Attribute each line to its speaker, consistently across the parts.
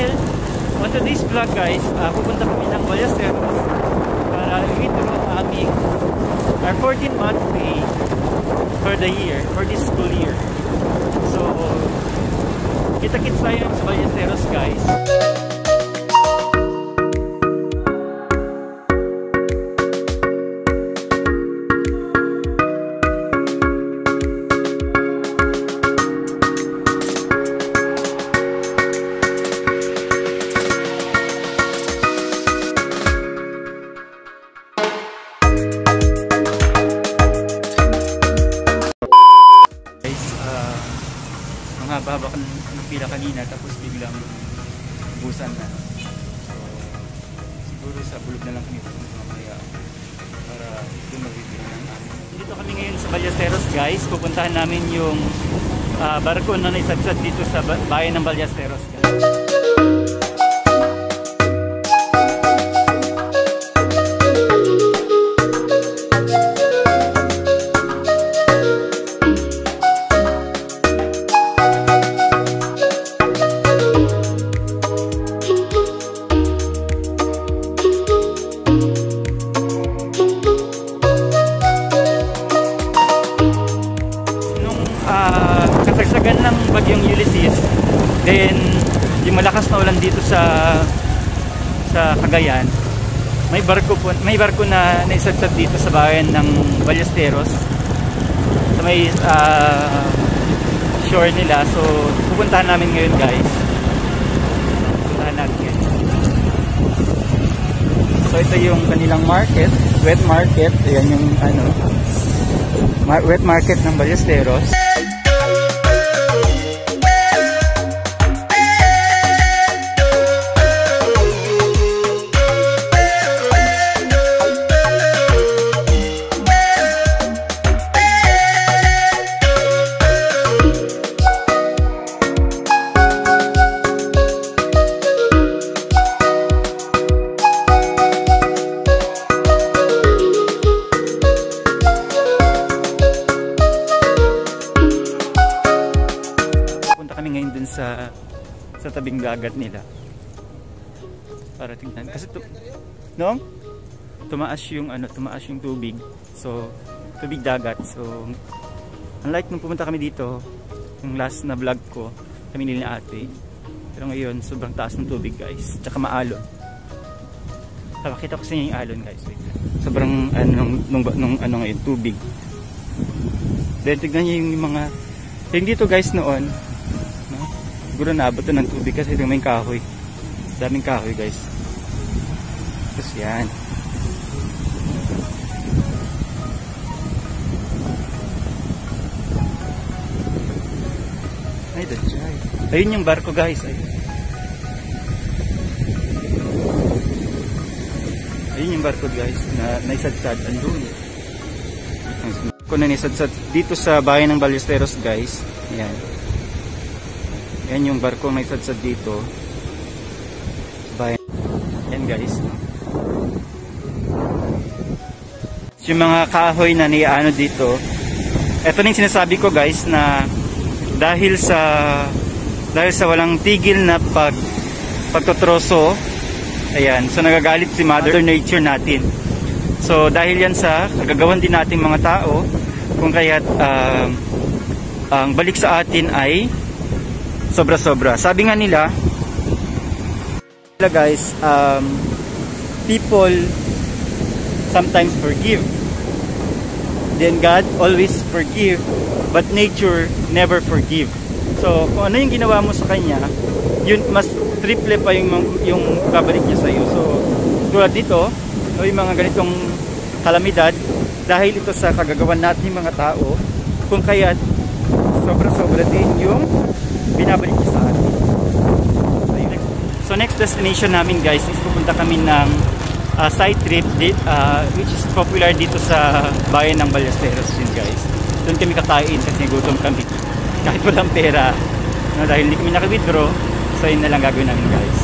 Speaker 1: Well, on today's vlog guys, pupunta kami ng Ballesteros para i-withdraw our 14-month pay for the year, for this school year. So, kita-kits tayo sa Ballesteros guys. Haba ng pila kanina tapos biglang busan na. So, siguro sa bulog na lang kami mamaya para ito mabibili ng amin. Dito kami ngayon sa Ballesteros guys. Pupuntahan namin yung barko na naisadsad dito sa bayan ng Ballesteros guys. Kasagsagan ng bagyong Ulysses, then yung malakas na ulan dito sa Cagayan, may barko na naisadsad dito sa bayan ng Ballesteros sa may shore nila. So pupuntahan namin ngayon guys. Pupuntahan natin ngayon. So ito yung kanilang market, wet market. Ayan yung wet market ng Ballesteros. Sa tabing dagat nila para tingnan kasi tumaas yung tubig, so tubig dagat. So unlike nung pumunta kami dito yung last na vlog ko kami nila ate, pero ngayon sobrang taas ng tubig guys, tsaka maalon. Pakita ko sa inyo yung alon guys. Wait. Sobrang ngayon tubig. Then tignan niyo yung mga yung dito guys noon. Siguro naabot ng tubig kasi ito may kahoy. Daming kahoy guys. Tapos yan. Ay, dachay. Ayun yung barko guys. Ayun yung barko guys na naisadsad. Andun. Kung na naisadsad dito sa bayan ng Ballesteros guys. Ayan. Yan yung barko may sadsad dito. Yan guys. Yung mga kahoy na niyaano dito. Ito na yung sinasabi ko guys na dahil sa walang tigil na pagtotroso, ayan, so nagagalit si Mother Nature natin. So dahil yan sa kagagawan din nating mga tao, kung kaya't ang balik sa atin ay sobra-sobra. Sabi nga nila guys, people sometimes forgive, then God always forgive, but nature never forgive. So kung ano yung ginawa mo sa kanya, yun mas triple pa yung babalik niya sa iyo. So tulad dito, yung mga ganitong kalamidad, dahil ito sa kagagawan natin mga tao, kung kaya sobra-sobra din yung binabalik niya sa atin. So next destination namin guys is pupunta kami ng side trip which is popular dito sa bayan ng Ballesteros yun guys. Doon kami kakain kasi gutom kami kahit walang pera, dahil hindi kami naka-withdraw. So yun na lang gagawin namin guys.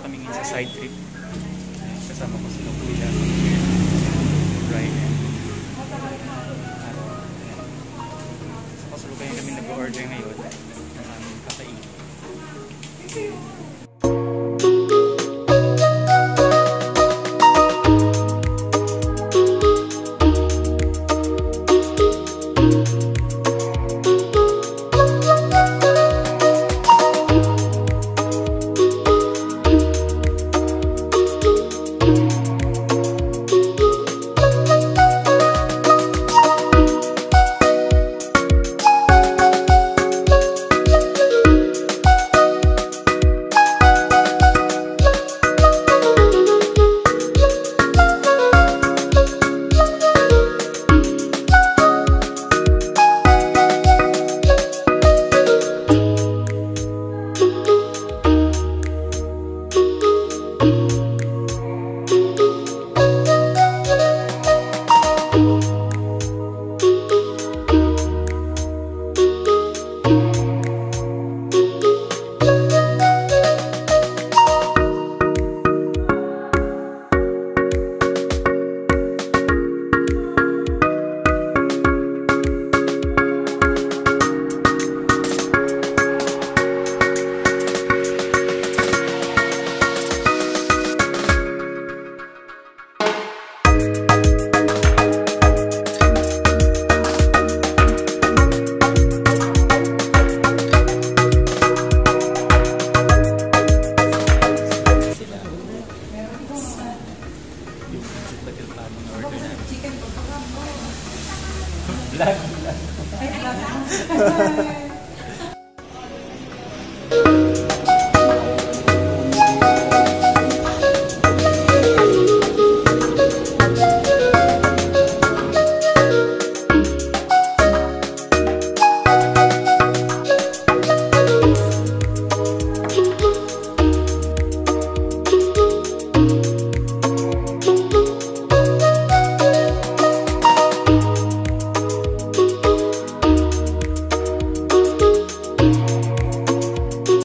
Speaker 1: kami ngayon sa side trip. Kasama ko sila Kuya, Brian. So kasalukuyan kami nag-order ngayon ng aming kakainin.